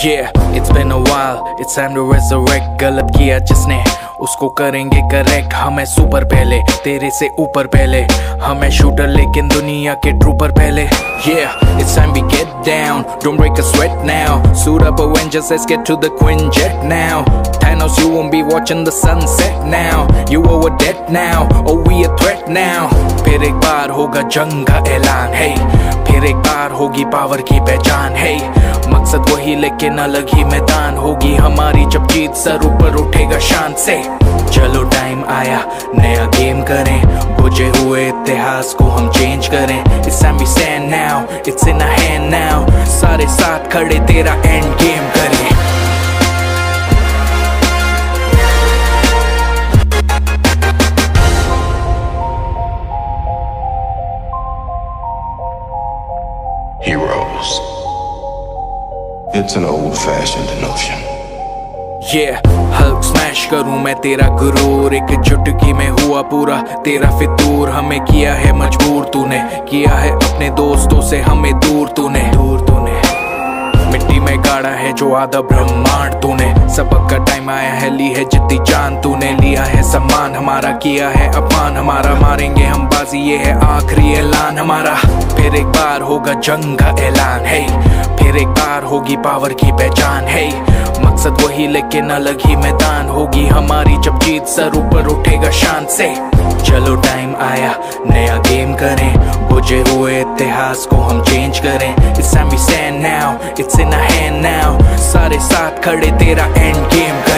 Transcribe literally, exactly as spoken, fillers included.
Yeah, it's been a while, it's time to resurrect. गलत किया जिसने उसको करेंगे करेक्ट। हमें सुपर पहले, तेरे से ऊपर पहले, हमें शूटर लेकिन दुनिया के ट्रूपर पहले। Yeah, it's time we get down, don't break a sweat now. Suit up Avengers, let's get to the Quinjet now. Thanos, you won't be watching the sunset now. You are a dead now, oh we a threat now. फिर एक बार होगा जंग का ऐलान, hey. फिर एक बार होगी power की पहचान, hey. मकसद वही लेकिन अलग ही मैदान होगी हमारी जब जीत सर ऊपर उठेगा शान से। चलो टाइम आया नया गेम करें, बुझे हुए इतिहास को हम चेंज करें। It's time we stand now, it's in our hand now. सारे साथ खड़े तेरा एंड गेम करें। Heroes. It's an old-fashioned notion. Yeah, Hulk smash करूं मैं तेरा गुरूर, एक चुटकी में हुआ पूरा तेरा फितूर। हमें किया है मजबूर तूने, किया है अपने दोस्तों से हमें दूर तूने, दूर तूने मिट्टी में गाड़ा है जो आधा ब्रह्मांड तूने। सबक का टाइम आया है, ली है जितनी जान तूने, लिया है सम्मान हमारा, किया है अपमान हमारा। मारेंगे हम बाजी, ये है आखिरी ऐलान हमारा। फिर एक बार होगा जंग का ऐलान, है फिर एक बार होगी पावर की पहचान, है मकसद वही लेकिन अलग ही मैदान होगी हमारी जब जीत सर ऊपर उठेगा शान से। चलो टाइम आया नया गेम करें, बुझे हुए इतिहास को हम चेंज करें। It's time we stand now, it's in our hand now. सारे साथ खड़े तेरा एंड गेम